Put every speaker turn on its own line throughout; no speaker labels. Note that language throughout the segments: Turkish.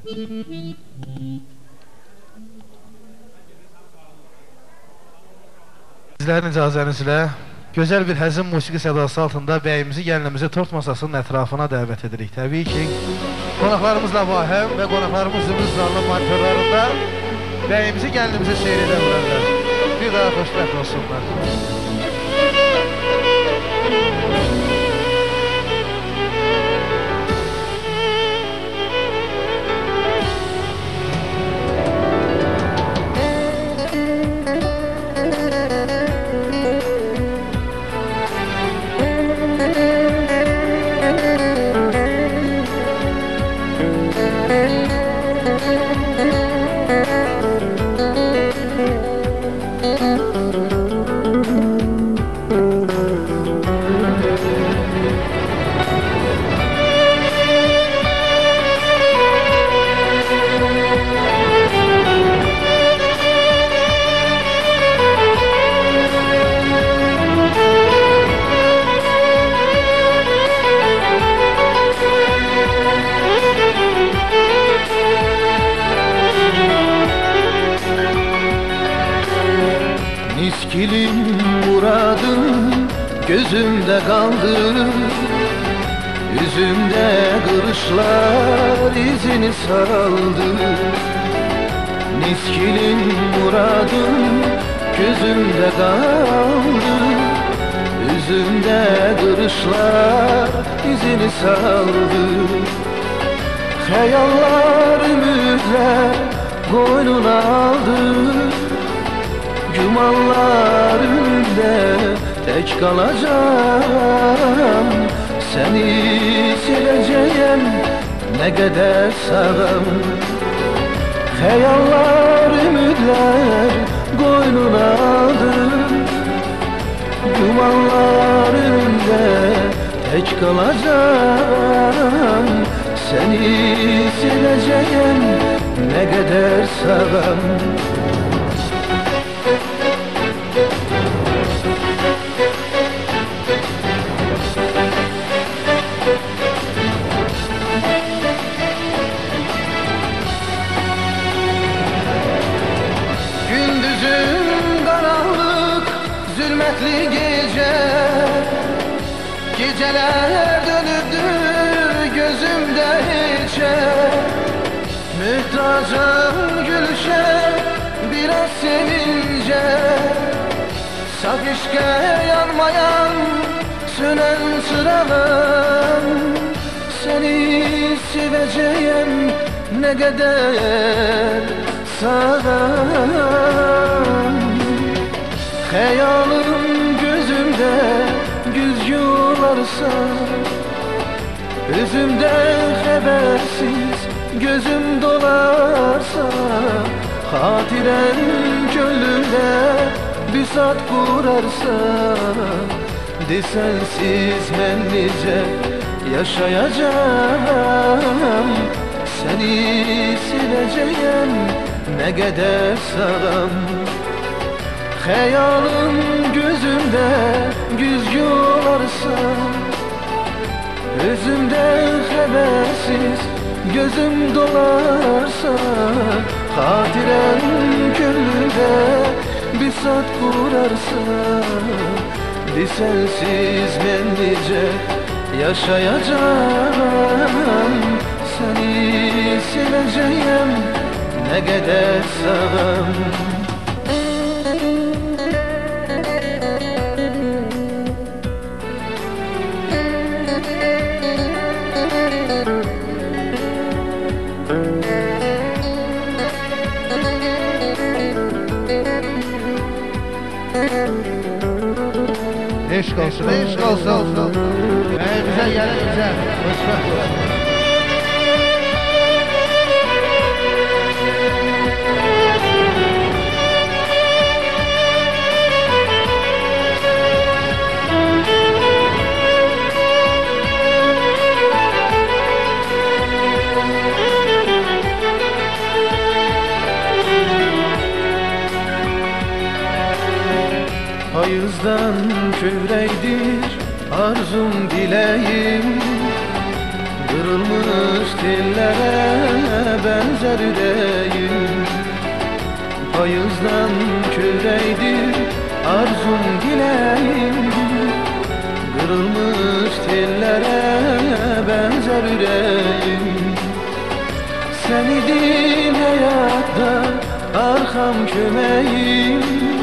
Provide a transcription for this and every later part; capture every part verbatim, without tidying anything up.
Sizlərin icazənizlə gözəl bir həzin musiqi sədası altında bəyimizi, gəlinimizi tort masasının ətrafına dəvət edirik. Təbii ki, qonaqlarımızla vahəm və qonaqlarımız zümrüd zallı monitörlərində bəyimizi, gəlinimizi seyr edə bilərlər. Bir daha xoşbəxt olsunlar.
Miskilim muradım gözümde kaldı, yüzümde kırışlar izini saldı. Miskilim muradım gözümde kaldı, yüzümde kırışlar izini saldı. Hayallar, ümitler koynuna aldı, Cumallar önünde tek kalacağım. Seni seveceğim ne kadar sağım. Hayallar, ümitler koynuna aldım, Cumallar önünde tek kalacağım. Seni seveceğim ne kadar sağım.
Gündüzüm karanlık, zulmetli gece, geceler dönürdü gözümde içe. Mühtacım gülüşe, biraz sevince, saf işke yanmayan sönen çırağım. Seni seveceğim ne kadar sağım. Hayalım gözümde güz yularsa, özümden habersiz gözüm dolarsa, hatiren gönlümde bir saat kurarsa, de sensiz ben nice yaşayacağım. Seni seveceğim ne kadar sağım. Hayalım gözümde güz yularsa, özümden habersiz gözüm dolarsa, hatiren gönlümde bir saat kurarsa, de sensiz ben nice yaşayacağım. Seni seveceğim ne kadar sağım.
Eşq olsun, eşq olsun. Bəyimizə, gəlinimizə xoşbəxt olsun.
Payızdan kövreydir arzum dileğim, kırılmış tellere ben
benzer yüreğim. Payızdan köreydir arzum dileğim. Kırılmış tellere benzer yüreğim. Sen idin hayatta arkam kömeğim.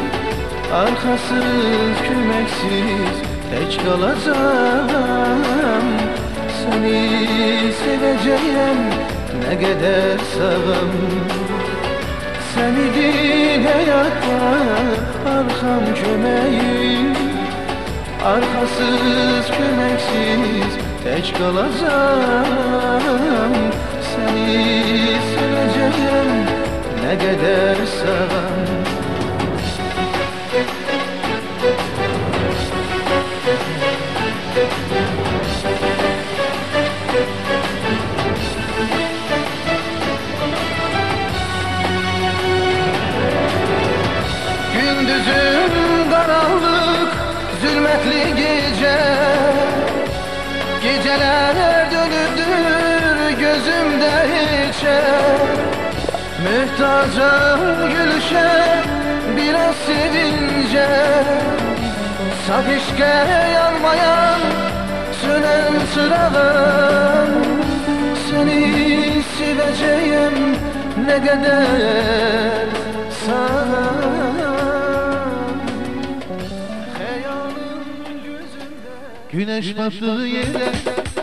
Arkasız kömeksiz hiç kalacağım. Seni seveceğim ne kadar sağım. Sen idin hayatta arkam kömeğim. Arkasız kömeksiz hiç kalacağım. Seni seveceğim ne kadar sağım. Gündüzüm karanlık, zulmetli gece. Geceler dönüdür gözümde içe. Mühtacım gülüşe, biraz sevince. Saf işke yanmayan sönen çırağım. Seni seveceğim ne kadar sağım.
Güneş battığı yere